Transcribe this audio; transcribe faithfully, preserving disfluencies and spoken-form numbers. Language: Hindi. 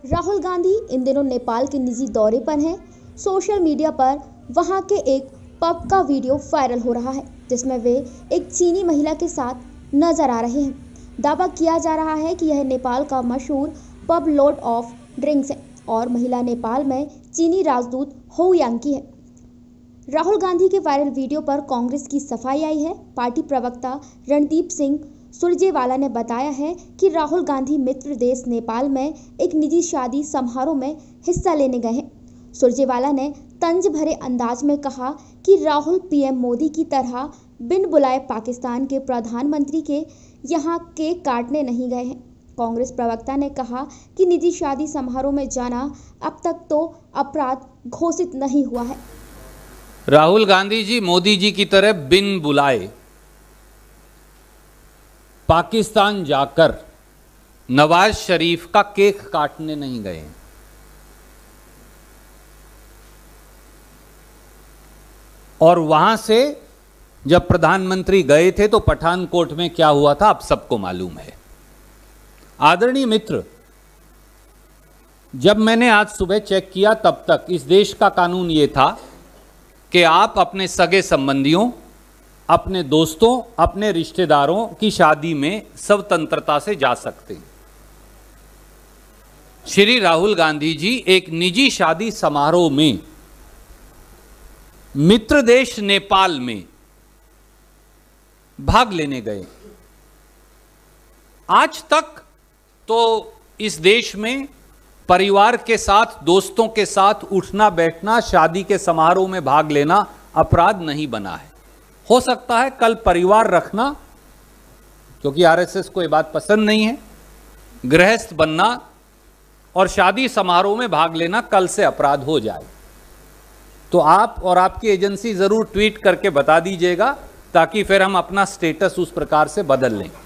राहुल गांधी इन दिनों नेपाल के निजी दौरे पर हैं। सोशल मीडिया पर वहां के एक पब का वीडियो वायरल हो रहा है, जिसमें वे एक चीनी महिला के साथ नजर आ रहे हैं। दावा किया जा रहा है कि यह नेपाल का मशहूर पब लॉर्ड ऑफ ड्रिंक्स है और महिला नेपाल में चीनी राजदूत हो यांग की है। राहुल गांधी के वायरल वीडियो पर कांग्रेस की सफाई आई है। पार्टी प्रवक्ता रणदीप सिंह सुरजेवाला ने बताया है कि राहुल गांधी मित्र देश नेपाल में एक निजी शादी समारोह में हिस्सा लेने गए हैं। सुरजेवाला ने तंज भरे अंदाज में कहा कि राहुल पीएम मोदी की तरह बिन बुलाए पाकिस्तान के प्रधानमंत्री के यहां केक काटने नहीं गए हैं। कांग्रेस प्रवक्ता ने कहा कि निजी शादी समारोह में जाना अब तक तो अपराध घोषित नहीं हुआ है। राहुल गांधी जी मोदी जी की तरह बिन बुलाए पाकिस्तान जाकर नवाज शरीफ का केक काटने नहीं गए। और वहां से जब प्रधानमंत्री गए थे तो पठानकोट में क्या हुआ था आप सबको मालूम है। आदरणीय मित्र, जब मैंने आज सुबह चेक किया तब तक इस देश का कानून यह था कि आप अपने सगे संबंधियों, अपने दोस्तों, अपने रिश्तेदारों की शादी में स्वतंत्रता से जा सकते हैं। श्री राहुल गांधी जी एक निजी शादी समारोह में मित्र देश नेपाल में भाग लेने गए। आज तक तो इस देश में परिवार के साथ, दोस्तों के साथ उठना बैठना, शादी के समारोह में भाग लेना अपराध नहीं बना है। हो सकता है कल परिवार रखना, क्योंकि आरएसएस को ये बात पसंद नहीं है, गृहस्थ बनना और शादी समारोह में भाग लेना कल से अपराध हो जाए। तो आप और आपकी एजेंसी जरूर ट्वीट करके बता दीजिएगा ताकि फिर हम अपना स्टेटस उस प्रकार से बदल लें।